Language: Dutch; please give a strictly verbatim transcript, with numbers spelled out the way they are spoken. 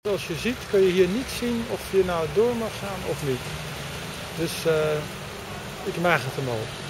Zoals je ziet kun je hier niet zien of je nou door mag gaan of niet. Dus uh, ik maag het omhoog.